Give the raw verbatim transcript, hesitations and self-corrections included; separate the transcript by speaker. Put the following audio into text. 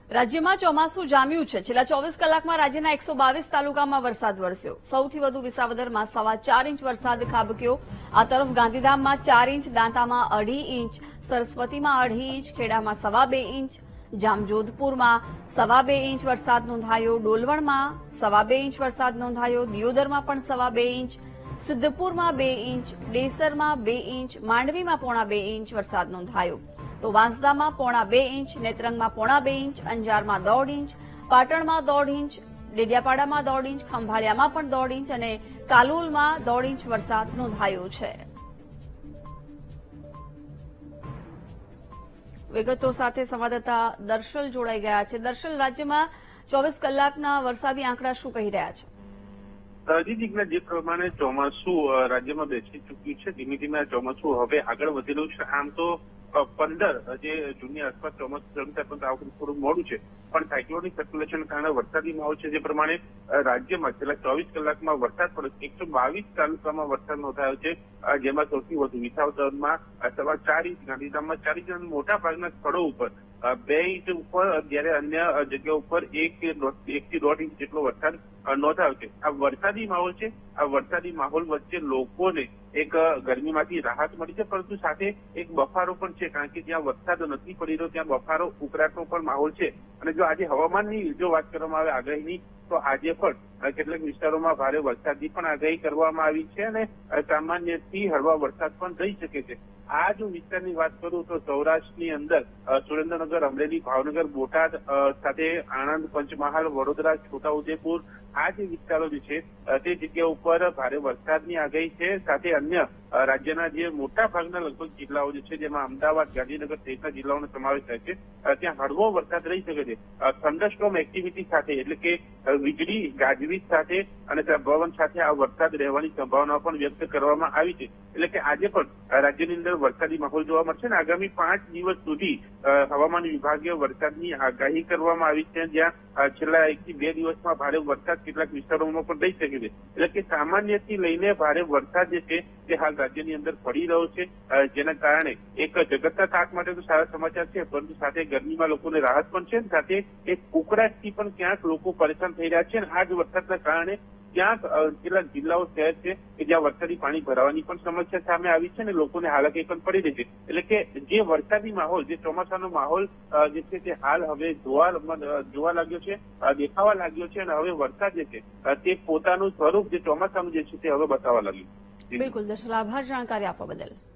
Speaker 1: રાજ્યમાં ચોમાસું જામ્યું છે। છેલ્લા ચોવીસ કલાકમાં રાજ્યના એકસો બાવીસ તાલુકામાં વરસાદ વરસ્યો। સૌથી વધુ વિસાવદરમાં સવા ચાર ઇંચ વરસાદ ખાબક્યો। આ તરફ ગાંધીધામમાં ચાર ઇંચ, દાંતામાં અઢી ઇંચ, સરસ્વતીમાં અઢી ઇંચ, ખેડામાં સવા બે ઇંચ, જામજોધપુરમાં સવા બે ઇંચ વરસાદ નોંધાયો, ડોલવણમાં સવા બે ઇંચ વરસાદ નોંધાયો, દિયોદરમાં પણ સવા બે ઇંચ, સિદ્ધપુરમાં બે ઇંચ, ડેસરમાં બે ઇંચ, માંડવીમાં પોણા બે ઇંચ વરસાદ નોંધાયો। તો વાંસદામાં પોણા બે ઇંચ, નેત્રંગમાં પોણા બે ઇંચ, અંજારમાં દોઢ ઇંચ, પાટણમાં દોઢ ઇંચ, ડેડિયાપાડામાં દોઢ ઇંચ, ખંભાળિયામાં પણ દોઢ ઇંચ અને કાલોલમાં દોઢ ઇંચ વરસાદ નોંધાયો છે। વિગતો સાથે સંવાદદાતા દર્શલ જોડાઈ ગયા છે। દર્શલ, રાજ્યમાં ચોવીસ કલાકના વરસાદી આંકડા શું કહી રહ્યા છે?
Speaker 2: જીજીના જે પ્રમાણે ચોમાસું રાજ્યમાં બેસી ચૂક્યું છે, ધીમે ધીમે આ ચોમાસું હવે આગળ વધી રહ્યું છે। આમ તો પંદર જે જૂનની આસપાસ ચોમાસું શરૂ થાય, પણ આ વખતે થોડું મોડું છે, પણ સાયક્લોનિક સર્ક્યુલેશન કારણે વરસાદી માહોલ છે। જે પ્રમાણે રાજ્યમાં છેલ્લા ચોવીસ કલાકમાં વરસાદ પડ્યો, એકસો બાવીસ તાલુકામાં વરસાદ નોંધાયો છે, જેમાં સૌથી વધુ વિસાવદરમાં સવા ચાર ઇંચ, ગાંધીધામમાં ચાર ઇંચ અને મોટા ભાગના સ્થળો ઉપર બે ઇંચ ઉપર, જ્યારે અન્ય જગ્યા ઉપર એક એક થી દોઢ ઇંચ જેટલો વરસાદ નોંધાયો છે। આ વરસાદી માહોલ છે। આ વરસાદી માહોલ વચ્ચે લોકોને એક ગરમીમાંથી રાહત મળી છે, પરંતુ સાથે એક બફારો પણ છે, કારણ કે જ્યાં વરસાદ નથી પડી રહ્યો ત્યાં બફારો, ઉકળાટનો પણ માહોલ છે। અને જો આજે હવામાનની જો વાત કરવામાં આવે આગાહીની, તો આજે પણ કેટલાક વિસ્તારોમાં ભારે વરસાદની પણ આગાહી કરવામાં આવી છે અને સામાન્યથી હળવા વરસાદ પણ થઈ શકે છે। આ જો વિસ્તારની વાત કરું તો સૌરાષ્ટ્રની અંદર સુરેન્દ્રનગર, અમરેલી, ભાવનગર, બોટાદ સાથે આણંદ, પંચમહાલ, વડોદરા, છોટાઉદેપુર, આ જે વિસ્તારો જે છે તે જગ્યા ઉપર ભારે વરસાદની આગાહી છે। સાથે અન્ય રાજ્યના જે મોટા ભાગના લગભગ જિલ્લાઓ જે છે, જેમાં અમદાવાદ, ગાંધીનગર સહિતના જિલ્લાઓનો સમાવેશ થાય છે, ત્યાં હળવો વરસાદ રહી શકે છે। થંડરસ્ટોર્મ એક્ટિવિટી સાથે, એટલે કે વીજળી, ગાજવીજ સાથે અને પવન સાથે આ વરસાદ રહેવાની સંભાવના પણ વ્યક્ત કરવામાં આવી છે। એટલે કે આજે પણ રાજ્યની અંદર વરસાદી માહોલ જોવા મળશે અને આગામી પાંચ દિવસ સુધી હવામાન વિભાગે વરસાદની આગાહી કરવામાં આવી છે, જ્યાં છેલ્લા એક થી બે દિવસમાં ભારે વરસાદ કેટલાક વિસ્તારોમાં પણ રહી શકે છે। એટલે કે સામાન્યથી લઈને ભારે વરસાદ જે છે તે હાલ રાજ્યની અંદર પડી રહ્યો છે, જેના કારણે એક જગતના તાત માટે તો સારા સમાચાર છે, પરંતુ સાથે ગરમીમાં લોકોને રાહત પણ છે, સાથે એક ઉકળાટથી પણ ક્યાંક લોકો પરેશાન થઈ રહ્યા છે। અને આ જ વરસાદના કારણે ક્યાંક કેટલાક જિલ્લાઓ શહેર છે કે જ્યાં વરસાદી પાણી ભરાવાની પણ સમસ્યા સામે આવી છે અને લોકોને હાલાકી પણ પડી રહી છે। એટલે કે જે વરસાદી માહોલ, જે ચોમાસાનો માહોલ જે છે તે હાલ હવે જોવા જોવા લાગ્યો છે, દેખાવા લાગ્યો છે અને હવે વરસાદ જે છે તે પોતાનું સ્વરૂપ જે ચોમાસાનું જે છે તે હવે બતાવવા લાગ્યું।
Speaker 1: બિલકુલ દર્શલ, આભાર જાણકારી આપવા બદલ।